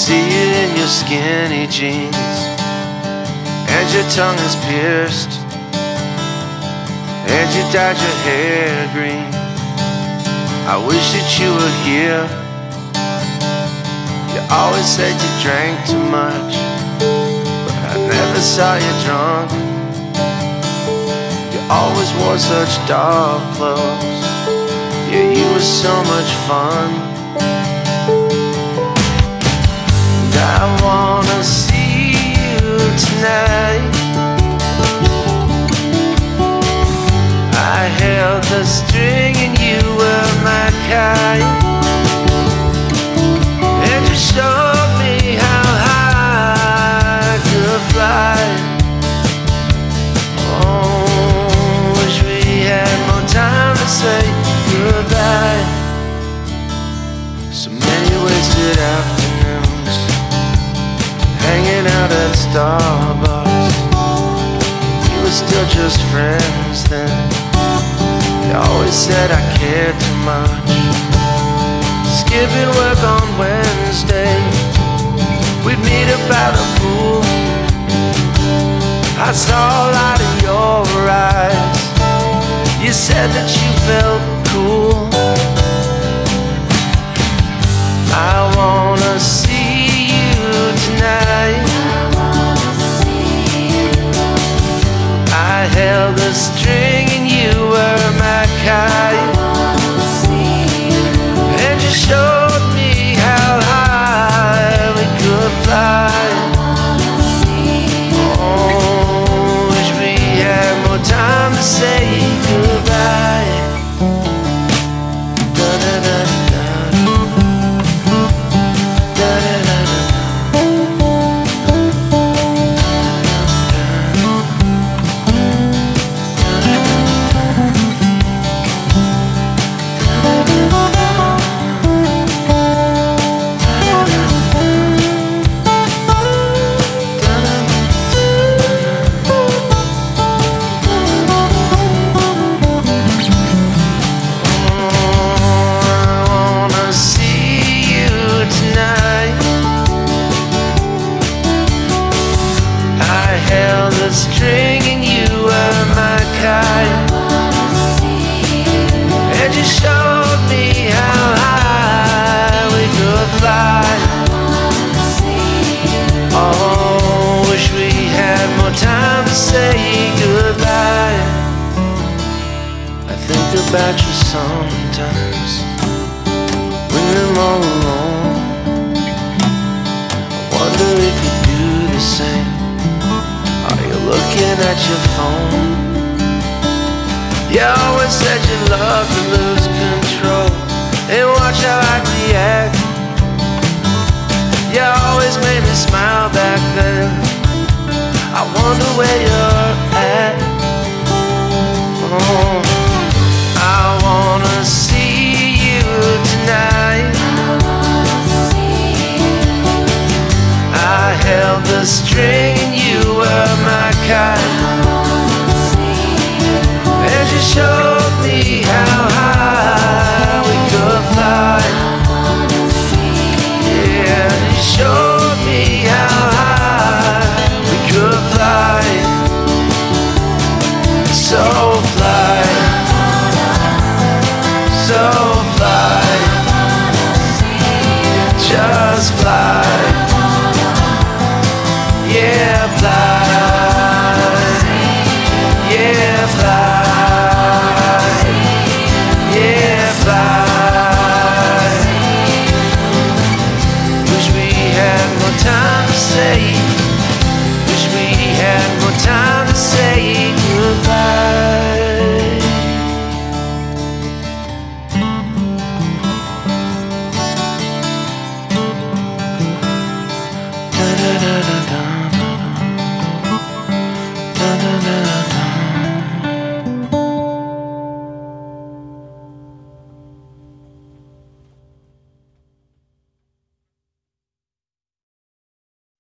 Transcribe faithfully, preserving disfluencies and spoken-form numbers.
see it in your skinny jeans, and your tongue is pierced, and you dyed your hair green. I wish that you were here. You always said you drank too much, but I never saw you drunk. You always wore such dark clothes, yeah, you were so much fun. And I wanna see you tonight. I held the string and you were my kite, and you showed me how high I could fly. Oh, wish we had more time to say goodbye. So many wasted afternoons, hanging out at Starbucks. We were still just friends then. You always said I cared too much. Skipping work on Wednesday, we'd meet up by the pool. I saw a light in your eyes. You said that you felt cool. I wanna see you tonight. I held the string and you were my kite, and you showed me how high we could fly. Oh, wish we had more time to say goodbye. Da da da da, da da da da. String and you were my kite, and you showed me how high we could fly. Oh, wish we had more time to say goodbye. I think about you sometimes when I'm all alone. I wonder if you do the same. Are you looking at your phone? You always said you loved to lose control and watch how I react. You always made me smile back then. I wonder where you're at.